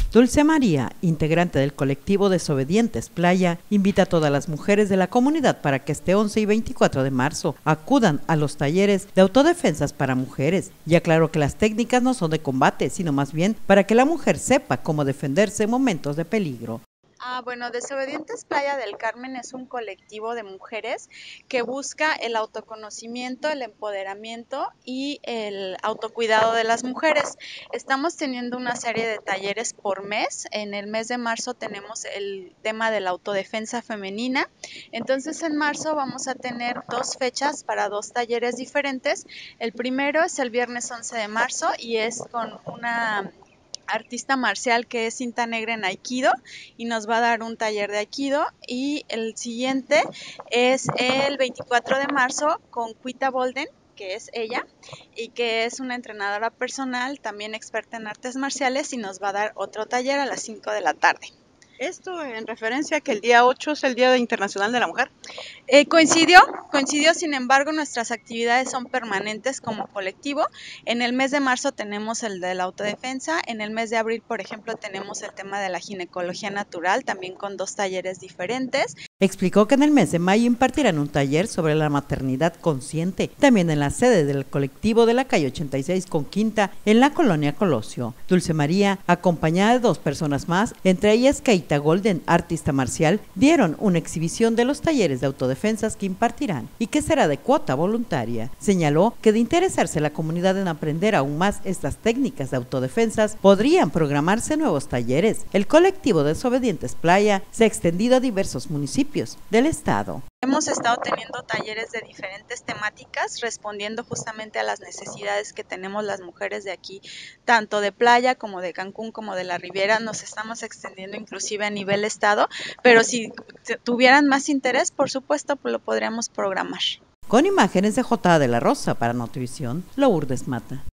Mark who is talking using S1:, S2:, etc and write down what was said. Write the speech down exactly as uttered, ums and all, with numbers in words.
S1: Dulce María, integrante del colectivo Desobedientes Playa, invita a todas las mujeres de la comunidad para que este once y veinticuatro de marzo acudan a los talleres de autodefensas para mujeres, y aclaró que las técnicas no son de combate, sino más bien para que la mujer sepa cómo defenderse en momentos de peligro.
S2: Ah, bueno, Desobedientes Playa del Carmen es un colectivo de mujeres que busca el autoconocimiento, el empoderamiento y el autocuidado de las mujeres. Estamos teniendo una serie de talleres por mes. En el mes de marzo tenemos el tema de la autodefensa femenina. Entonces en marzo vamos a tener dos fechas para dos talleres diferentes. El primero es el viernes once de marzo y es con una artista marcial que es cinta negra en Aikido y nos va a dar un taller de Aikido, y el siguiente es el veinticuatro de marzo con Cuita Bolden, que es ella y que es una entrenadora personal, también experta en artes marciales, y nos va a dar otro taller a las cinco de la tarde.
S3: Esto en referencia a que el día ocho es el Día Internacional de la Mujer.
S2: Eh, coincidió, coincidió, sin embargo, nuestras actividades son permanentes como colectivo. En el mes de marzo tenemos el de la autodefensa, en el mes de abril, por ejemplo, tenemos el tema de la ginecología natural, también con dos talleres diferentes.
S1: Explicó que en el mes de mayo impartirán un taller sobre la maternidad consciente, también en la sede del colectivo de la calle ochenta y seis con Quinta, en la colonia Colosio. Dulce María, acompañada de dos personas más, entre ellas Keita Golden, artista marcial, dieron una exhibición de los talleres de autodefensas que impartirán y que será de cuota voluntaria. Señaló que de interesarse la comunidad en aprender aún más estas técnicas de autodefensas, podrían programarse nuevos talleres. El colectivo Desobedientes Playa se ha extendido a diversos municipios del estado.
S2: Hemos estado teniendo talleres de diferentes temáticas, respondiendo justamente a las necesidades que tenemos las mujeres de aquí, tanto de Playa como de Cancún como de la Riviera. Nos estamos extendiendo inclusive a nivel estado, pero si tuvieran más interés, por supuesto, pues lo podríamos programar.
S1: Con imágenes de J. de la Rosa para Notivisión, Lourdes Mata.